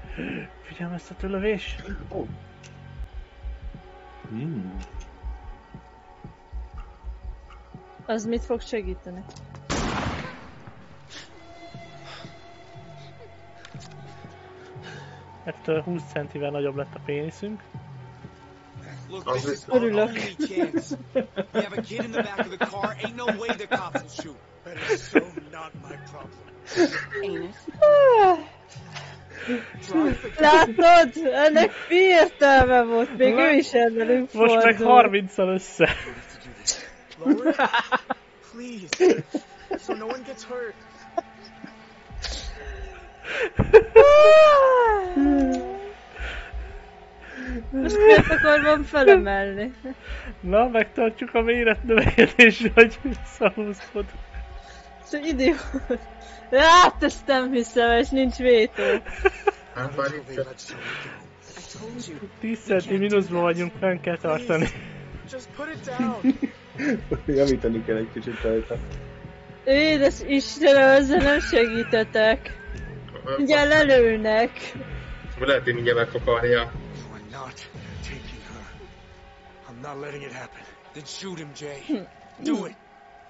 Figyelmeztető lövés. Oh. Az mit fog segíteni? Ettől 20 centivel nagyobb lett a péniszünk. Look, this is our Örülök. only chance. We have a kid in the back of the car. Ain't no way the cops will shoot. That is so not my problem. Ain't it? Látod? Ennek mi értelme volt? Még ő is ellenünk fordul. Most meg 30-al össze. Lower it? Please. So no one gets hurt. Most miért akarom felemelni? Na, megtartjuk a méretnövekedést, hogy visszahúzod. Szóval idiót. Hát ezt nem hiszem, és nincs vétó. Hát már itt csak. I told you. 10 centi mínuszban vagyunk, fenn kell tartani. Just put it down. Javítani kell egy kicsit rajta. Édes Istenem, ezzel nem segítetek. Ugye lelőnek. Lehet, hogy mindjárt meg fog halnia. You are not taking her. I'm not letting it happen. Then shoot him, Jay. Do it.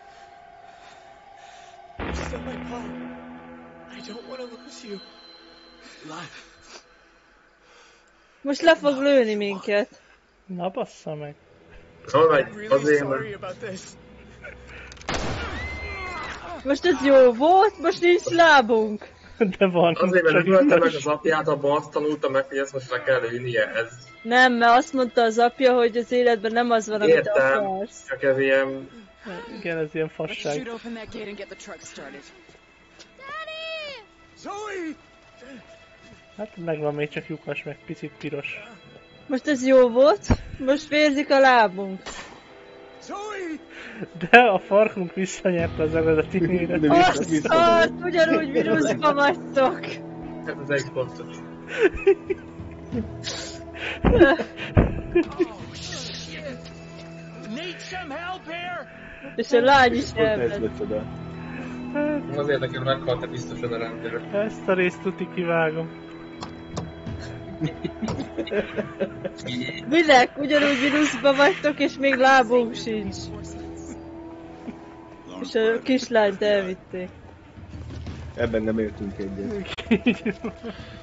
You're still my pop. I don't want to lose you. Life. Most le fog lőni minket. Na, bassza meg. Alright, I'm really azért sorry about this. Most ez jó volt, most nincs lábunk. De van. Azért, mert csak ölte meg utas. az apját, abban azt tanulta meg, hogy ezt most le kell lőnie, ez... Nem, mert azt mondta az apja, hogy az életben nem az van, amit Értem, akarsz. csak ez ilyen... Igen, ez ilyen Let's fasság. shoot open that gate and get the truck started. Zoe! Hát megvan még csak lyukas, meg picit piros. Most ez jó volt, most vérzik a lábunk. Zoe! De a farkunk visszanyerte az eredeti méret. Azt szart, ugyanúgy mínuszba vagytok. Hát az egy pontos. Oh, shit! Need some help here? És a lány is Pont ez elment. lett oda. Azért nekem meghalt-e biztosan a rendőr. Ezt a részt tuti kivágom. Minek? Ugyanúgy mínuszba vagytok, és még lábunk sincs. És a kislányt elvitték. Ebben nem értünk egyet.